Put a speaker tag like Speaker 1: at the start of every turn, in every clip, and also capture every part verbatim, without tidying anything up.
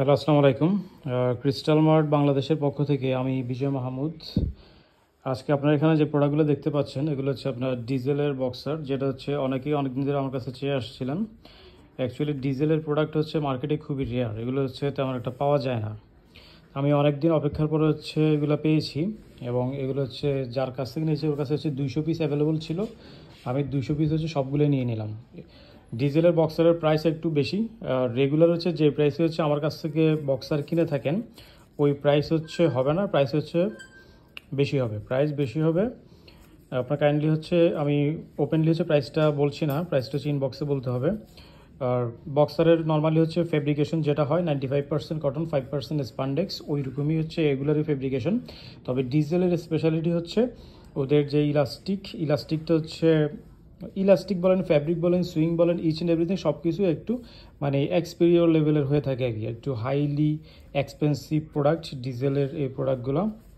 Speaker 1: Hello, আসসালামু আলাইকুম। Crystal mart বাংলাদেশের পক্ষ থেকে আমি বিজয় মাহমুদ। আজকে আপনারা এখানে যে প্রোডাক্টগুলো দেখতে পাচ্ছেন এগুলো হচ্ছে আপনার ডিজেলের বক্সার, যেটা হচ্ছে অনেকেই অনেক দিন ধরে আমার কাছে চেয়ে আসছিলেন। অ্যাকচুয়ালি ডিজেলের প্রোডাক্ট হচ্ছে মার্কেটে খুবই রেয়ার, এগুলো হচ্ছে তেমন একটা পাওয়া যায় না। আমি অনেক দিন অপেক্ষার পরে হচ্ছে এগুলো পেয়েছি এবং এগুলো হচ্ছে যার কাছ থেকে নিয়েছি ওর কাছে হচ্ছে দুইশো পিস অ্যাভেলেবল ছিল। আমি দুইশো পিস হচ্ছে সবগুলো নিয়ে নিলাম। ডিজেলের বক্সারের প্রাইস একটু বেশি, রেগুলার হচ্ছে যে প্রাইসে হচ্ছে আমার কাছ থেকে বক্সার কিনে থাকেন ওই প্রাইস হচ্ছে হবে না, প্রাইস হচ্ছে বেশি হবে, প্রাইস বেশি হবে। আপনার কাইন্ডলি হচ্ছে আমি ওপেনলি হচ্ছে প্রাইসটা বলছি না, প্রাইসটা হচ্ছে ইনবক্সে বলতে হবে। আর বক্সারের নর্মালি হচ্ছে ফেব্রিকেশন যেটা হয় ninety five percent cotton, five percent spandex, ওই রকমই হচ্ছে এগুলারই ফেব্রিকেশন। তবে ডিজেলের স্পেশালিটি হচ্ছে ওদের যে ইলাস্টিক, ইলাস্টিকটা হচ্ছে ইলাস্টিক বলেন, ফ্যাব্রিক বলেন, সুইং বলেন, ইচ অ্যান্ড এভরিথিং সব কিছু একটু মানে এক্সপেরিয়র লেভেলের হয়ে থাকে আর কি, একটু হাইলি এক্সপেন্সিভ প্রোডাক্ট ডিজেলের এই প্রোডাক্টগুলো।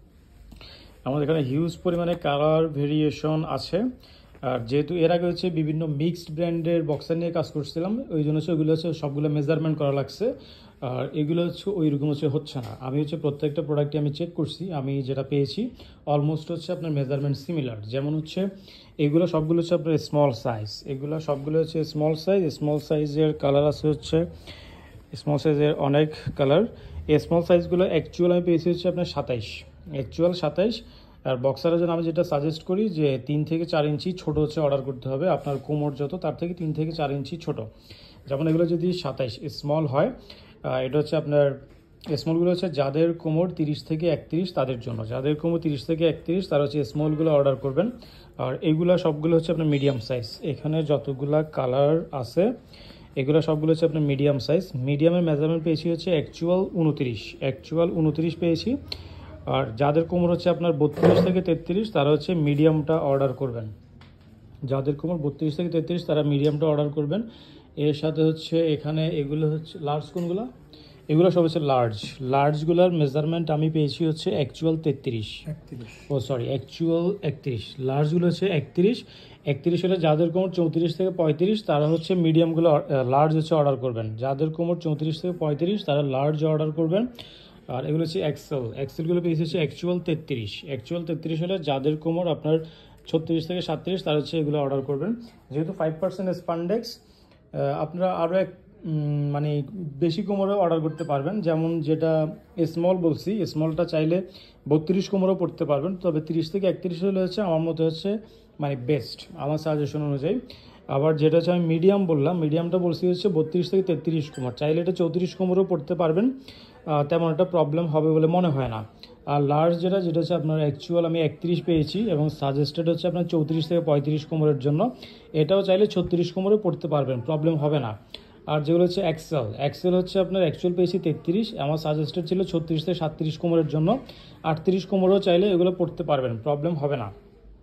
Speaker 1: আমাদের এখানে হিউজ পরিমাণে কালার ভেরিয়েশন আছে। আর যেহেতু এর আগে হচ্ছে বিভিন্ন মিক্সড ব্র্যান্ডের বক্সার নিয়ে কাজ করছিলাম, ওই জন্য হচ্ছে ওইগুলো হচ্ছে সবগুলো মেজারমেন্ট করা লাগছে। আর এগুলো হচ্ছে ওই রকম হচ্ছে হচ্ছে না। আমি হচ্ছে প্রত্যেকটা প্রোডাক্টে আমি চেক করছি, আমি যেটা পেয়েছি অলমোস্ট হচ্ছে আপনার মেজারমেন্ট সিমিলার। যেমন হচ্ছে এগুলো সবগুলো হচ্ছে আপনার স্মল সাইজ, এগুলো সবগুলো হচ্ছে স্মল সাইজ। স্মল সাইজের কালার আছে হচ্ছে স্মল সাইজের অনেক কালার। এই স্মল সাইজগুলো অ্যাকচুয়াল আমি পেয়েছি হচ্ছে আপনার সাতাইশ, অ্যাকচুয়াল সাতাইশ। আর বক্সারের জন্য আমি যেটা সাজেস্ট করি যে তিন থেকে চার ইঞ্চি ছোট হচ্ছে অর্ডার করতে হবে, আপনার কোমর যত তার থেকে তিন থেকে চার ইঞ্চি ছোট। যেমন এগুলো যদি সাতাইশ স্মল হয়, এটা হচ্ছে আপনার স্মলগুলো হচ্ছে যাদের কোমর তিরিশ থেকে একত্রিশ তাদের জন্য, যাদের কোমর তিরিশ থেকে একত্রিশ তারা হচ্ছে স্মলগুলো অর্ডার করবেন। আর এগুলো সবগুলো হচ্ছে আপনার মিডিয়াম সাইজ। এখানে যতগুলা কালার আছে এগুলো সবগুলো হচ্ছে আপনার মিডিয়াম সাইজ। মিডিয়ামের মেজারমেন্ট পেয়েছি হচ্ছে অ্যাকচুয়াল উনত্রিশ, অ্যাকচুয়াল উনত্রিশ পেয়েছি। আর যাদের কোমর হচ্ছে আপনার বত্রিশ থেকে তেত্রিশ তারা হচ্ছে মিডিয়ামটা অর্ডার করবেন, যাদের কোমর বত্রিশ থেকে তেত্রিশ তারা মিডিয়ামটা অর্ডার করবেন। এর সাথে হচ্ছে এখানে এগুলো হচ্ছে লার্জ, কোনগুলো এগুলো সব হচ্ছে লার্জ। লার্জগুলোর মেজারমেন্ট আমি পেয়েছি হচ্ছে অ্যাকচুয়াল তেত্রিশ, ও সরি অ্যাকচুয়াল একত্রিশ। লার্জগুলো হচ্ছে একত্রিশ, একত্রিশ হলে যাদের কোমর চৌত্রিশ থেকে পঁয়ত্রিশ তারা হচ্ছে মিডিয়ামগুলো লার্জ হচ্ছে অর্ডার করবেন, যাদের কোমর চৌত্রিশ থেকে পঁয়ত্রিশ তারা লার্জ অর্ডার করবেন। আর এগুলো হচ্ছে এক্সেল, এক্সেলগুলো পেয়েছি হচ্ছে অ্যাকচুয়াল তেত্রিশ, অ্যাকচুয়াল তেত্রিশ হলে যাদের কোমর আপনার ছত্রিশ থেকে সাতত্রিশ তারা হচ্ছে এগুলো অর্ডার করবেন। যেহেতু ফাইভ পার্সেন্ট স্পান্ডেক্স আপনারা আরও এক মানে বেশি কোমরেও অর্ডার করতে পারবেন। যেমন যেটা স্মল বলছি, স্মলটা চাইলে বত্রিশ কোমরেও পড়তে পারবেন, তবে তিরিশ থেকে একত্রিশ হলে হচ্ছে আমার মতো হচ্ছে মানে বেস্ট আমার সাজেশন অনুযায়ী। আবার যেটা হচ্ছে আমি মিডিয়াম বললাম, মিডিয়ামটা বলছি হচ্ছে বত্রিশ থেকে তেত্রিশ কোমর, চাইলে এটা চৌত্রিশ কোমরেও পড়তে পারবেন, তেমন একটা প্রবলেম হবে বলে মনে হয় না। আর লার্জ যেটা যেটা হচ্ছে আপনার অ্যাকচুয়াল আমি একত্রিশ পেয়েছি এবং সাজেস্টেড হচ্ছে আপনার চৌত্রিশ থেকে পঁয়ত্রিশ কোমরের জন্য, এটাও চাইলে ছত্রিশ কোমরে পড়তে পারবেন, প্রবলেম হবে না। আর যেগুলো হচ্ছে এক্সেল, এক্সেল হচ্ছে আপনার অ্যাকচুয়াল পেয়েছি তেত্রিশ, আমার সাজেস্টেড ছিল ছত্রিশ থেকে সাতত্রিশ কোমরের জন্য, আটত্রিশ কোমরেও চাইলে এগুলো পড়তে পারবেন, প্রবলেম হবে না।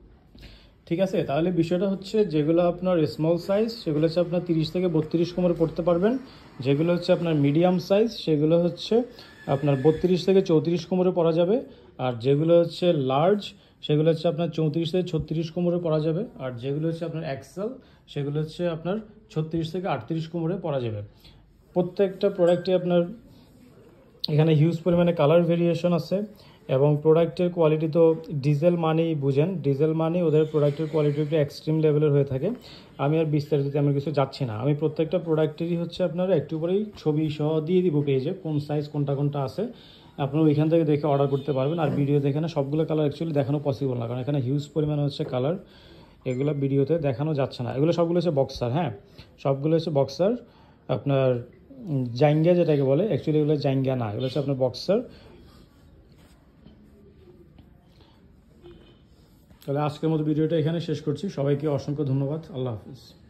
Speaker 1: ঠিক আছে, তাহলে বিষয়টা হচ্ছে যেগুলো আপনার স্মল সাইজ সেগুলো হচ্ছে আপনার তিরিশ থেকে বত্রিশ কোমরে পড়তে পারবেন, যেগুলো হচ্ছে আপনার মিডিয়াম সাইজ সেগুলো হচ্ছে আপনার বত্রিশ থেকে চৌত্রিশ কোমরে পরা যাবে। আর যেগুলো হচ্ছে লার্জ সেগুলো হচ্ছে আপনার চৌত্রিশ থেকে ছত্রিশ কোমরে পরা যাবে। আর যেগুলো হচ্ছে আপনার এক্সেল সেগুলো হচ্ছে আপনার ছত্রিশ থেকে আটত্রিশ কোমরে পরা যাবে। প্রত্যেকটা প্রোডাক্টে আপনার এখানে হিউজ পরিমাণে কালার ভেরিয়েশন আছে এবং প্রোডাক্টের কোয়ালিটি তো ডিজেল মানেই বুঝেন, ডিজেল মানে ওদের প্রোডাক্টের কোয়ালিটি একটু এক্সট্রিম লেভেলের হয়ে থাকে। আমি আর বিস্তারিত তেমন কিছু যাচ্ছি না, আমি প্রত্যেকটা প্রোডাক্টেরই হচ্ছে আপনারা একটু পরেই ছবি সহ দিয়ে দিব পেজে, কোন সাইজ কোনটা কোনটা আছে আপনারা ওইখান থেকে দেখে অর্ডার করতে পারবেন। আর ভিডিও দেখে না সবগুলো কালার অ্যাকচুয়ালি দেখানো পসিবল না, কারণ এখানে হিউজ পরিমাণে হচ্ছে কালার, এগুলো ভিডিওতে দেখানো যাচ্ছে না। এগুলো সবগুলো হচ্ছে বক্সার, হ্যাঁ সবগুলো হচ্ছে বক্সার। আপনার জাইঙ্গা যেটাকে বলে, অ্যাকচুয়ালি এগুলো জাইঙ্গা না, এগুলো হচ্ছে আপনার বক্সার। তাহলে আজকের মতো ভিডিওটা এখানে শেষ করছি, সবাইকে অসংখ্য ধন্যবাদ, আল্লাহ হাফিজ।